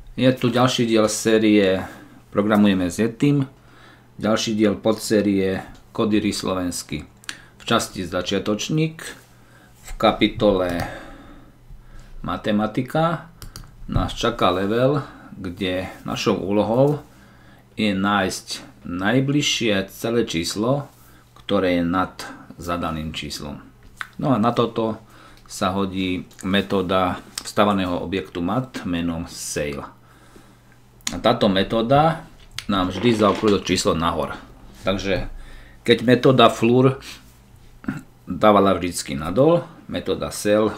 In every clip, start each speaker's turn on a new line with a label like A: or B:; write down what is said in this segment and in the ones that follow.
A: Je tu ďalší diel série Programujeme s Yetim, ďalší diel podsérie Kodíry slovensky. V časti Začiatočník, v kapitole Matematika nás čaká level, kde našou úlohou je nájsť najbližšie celé číslo, ktoré je nad zadaným číslom. No a na toto sa hodí metóda vstávaného objektu mat menom Ceil. A táto metóda nám vždy zaokrúhli číslo nahor. Takže keď metóda Floor dávala vždycky nadol, metóda Ceil,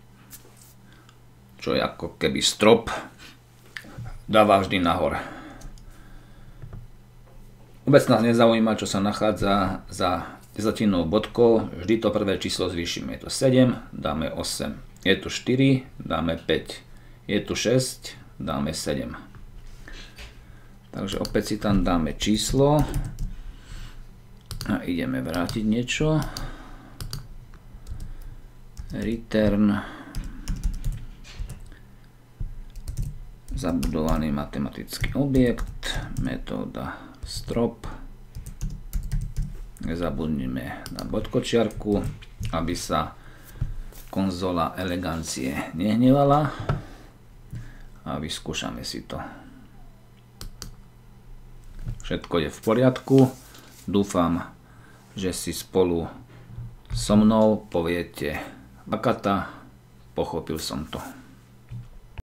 A: čo je ako keby strop, dáva vždy nahor. Vôbec nás nezaujíma, čo sa nachádza za desatinnou bodkou, vždy to prvé číslo zvýšime. Je to 7, dáme 8. Je tu 4, dáme 5. Je tu 6, dáme 7. Takže opäť si tam dáme číslo a ideme vrátiť niečo. Return zabudovaný matematický objekt, metóda strop. Nezabudnime na bodkočiarku, aby sa konzola elegancie nehnevala, a vyskúšame si to. Všetko je v poriadku. Dúfam, že si spolu so mnou poviete Bakata, pochopil som to.